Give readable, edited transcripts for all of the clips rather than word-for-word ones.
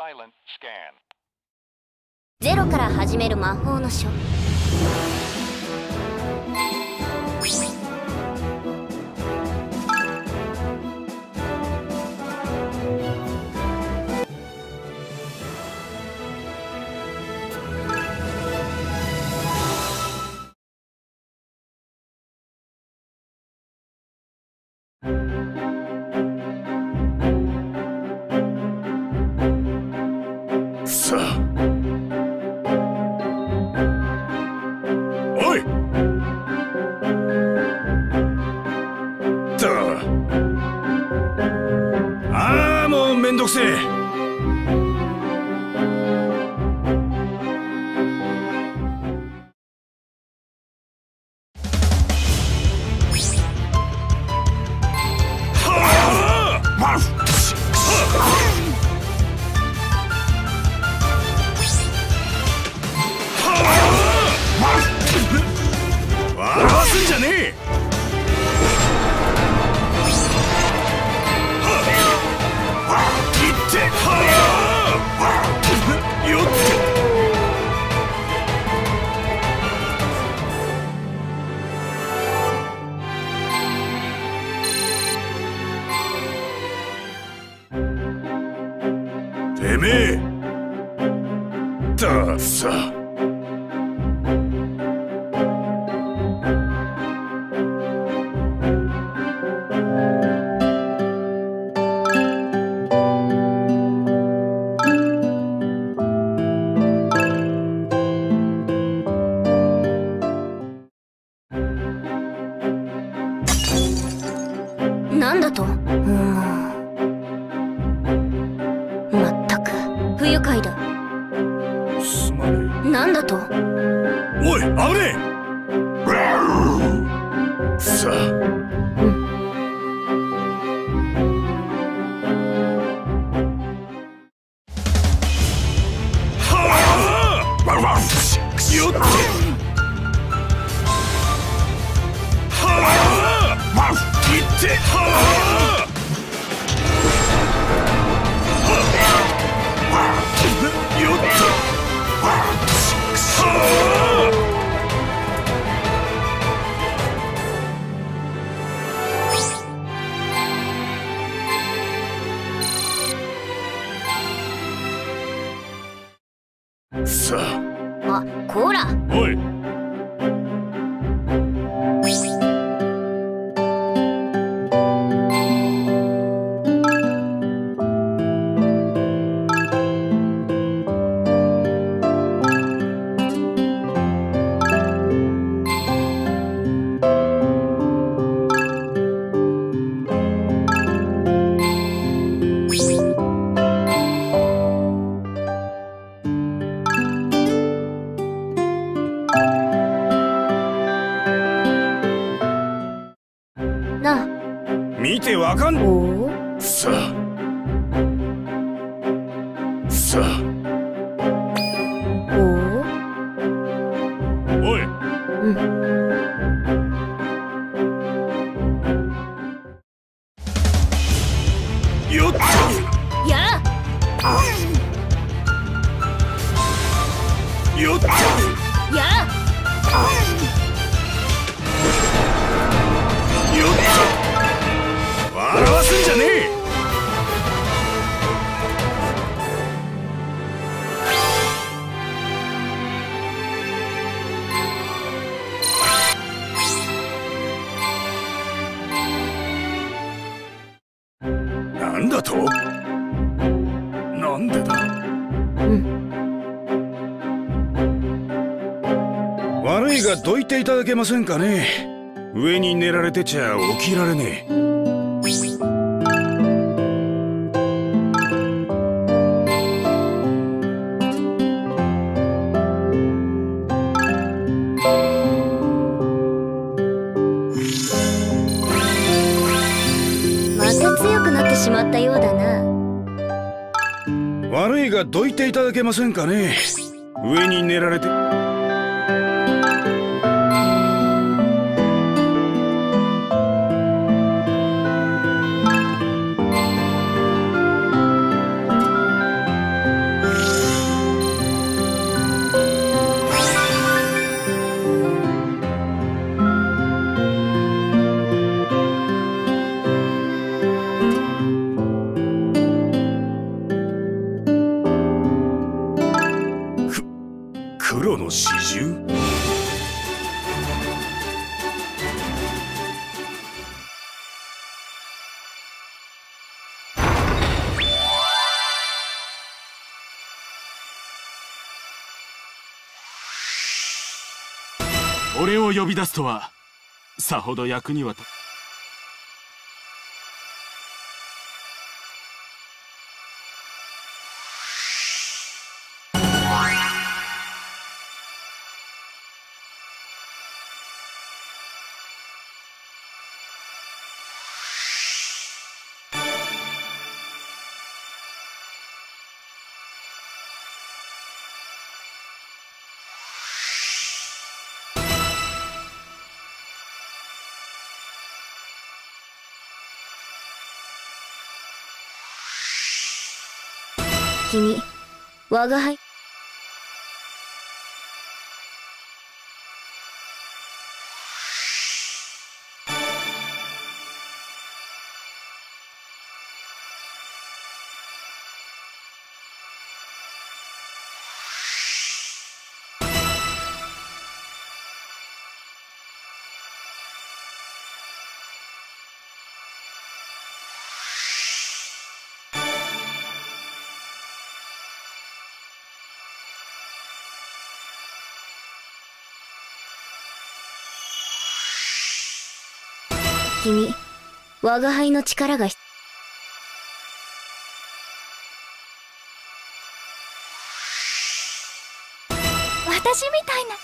ゼロから始める魔法の書。 さあ、おいと、ああ、もうめんどくせえ。てめえださ。 なんだと？まったく不愉快だ。 すまねえ。 なんだと？ おい、危ねえ。さあ。よって。切って。よっと。さあ。 あ、こら。 おい。 なあ。 見てわかん。 おお。 さあ。さあ。 おお。 おい。 うん。 よっと。 やあ。 よっと。 やあ。 よっと。笑わすんじゃねえ。なんだと？なんでだ？悪いがどいていただけませんかね。上に寝られてちゃ起きられねえ。 また強くなってしまったようだな。 悪いがどいていただけませんかね。上に寝られて。 俺を呼び出すとはさほど役にはと。 君、我が輩。君、我が輩の力が私みたいな。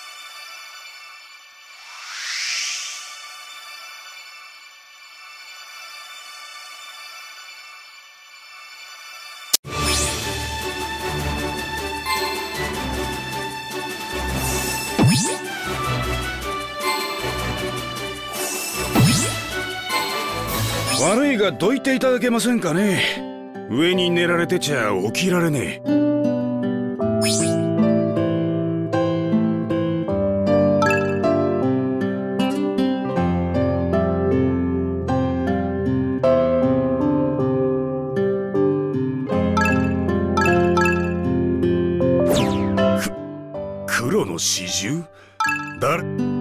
悪いがどいていただけませんかね。上に寝られてちゃ起きられねえ。黒の四十？誰？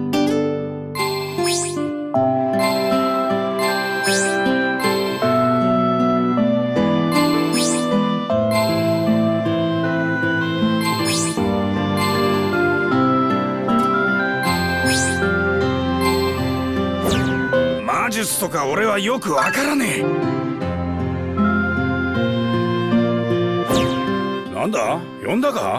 魔術とか俺はよくわからねえ。なんだ？呼んだか？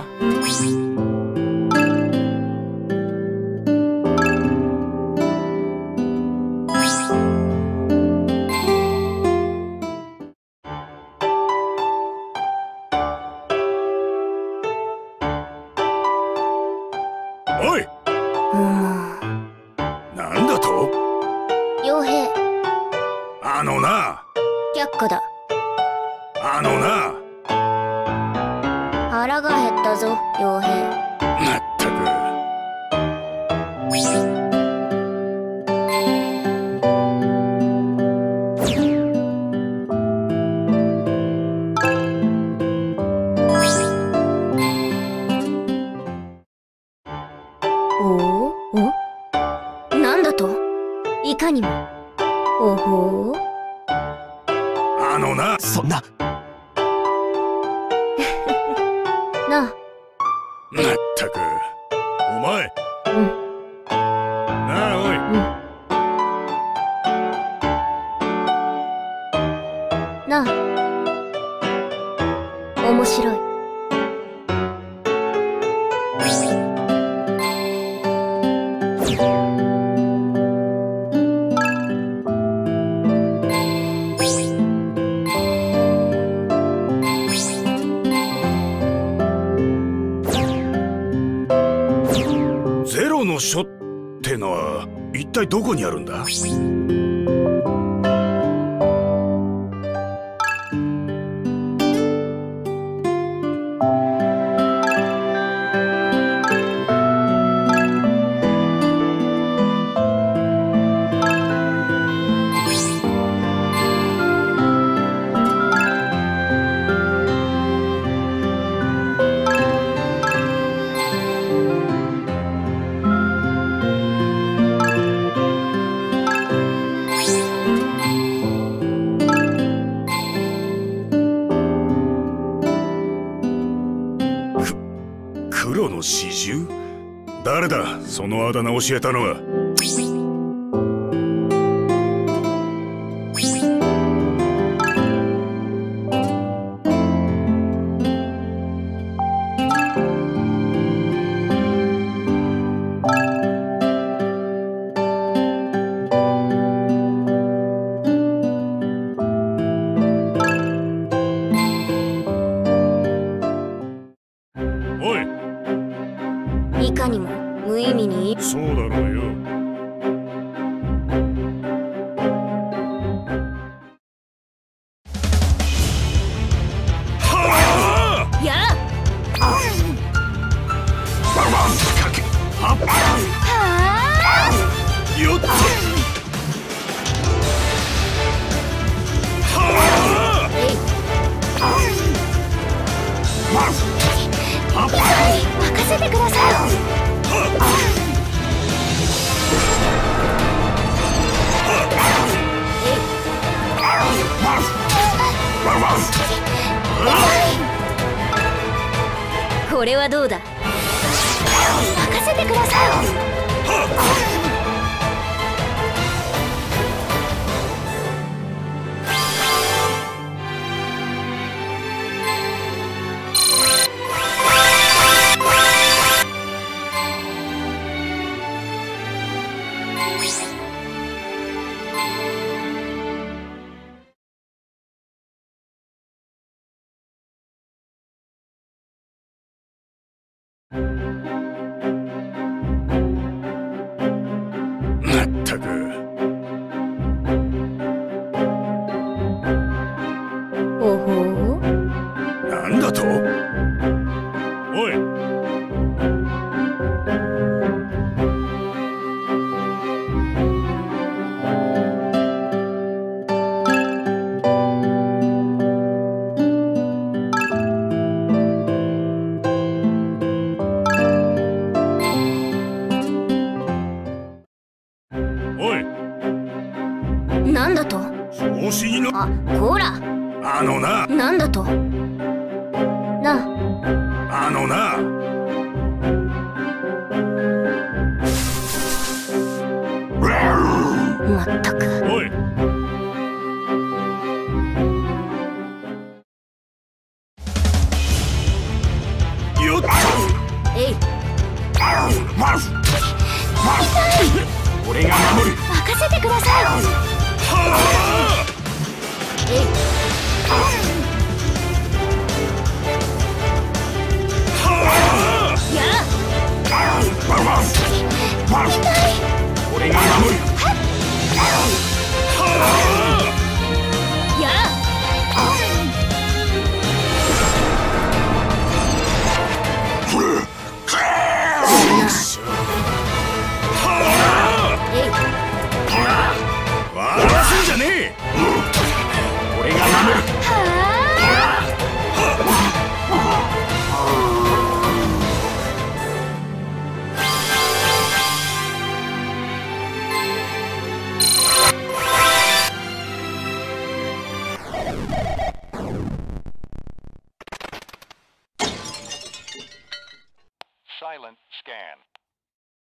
おい！なんだと？ 傭兵。 あのな。 却下だ。 あのな。 腹が減ったぞ、傭兵。 まったく。 なんだと？いかにも。ほほう。 あのな。 そんな。 なあ。 まったく。お前。なあ、おい。 なあ。面白い。 ゼロの書ってのは一体どこにあるんだ？黒の四十？誰だそのあだ名教えたのは。 いかにも無意味に。 そうだろうよ。はあ。 やバンバンかけ。はっ。よっと。はあ。 えい。 まず。はっ。 任せてください。 これはどうだ。 任せてください。 まったく。 ほほう。 なんだと。おい。おい。 なんだと。 調子にの。 あ、こら。 あのな。 なんだと。な。 あのな。 まったく。 おい。よっと。 えい。 マス。俺が守る。 任せてください。 はあ。 えい。 はあ。 や。 俺が守る。はあ。 や。えい。 笑わせんじゃねえ。俺が守る。 Silent scan.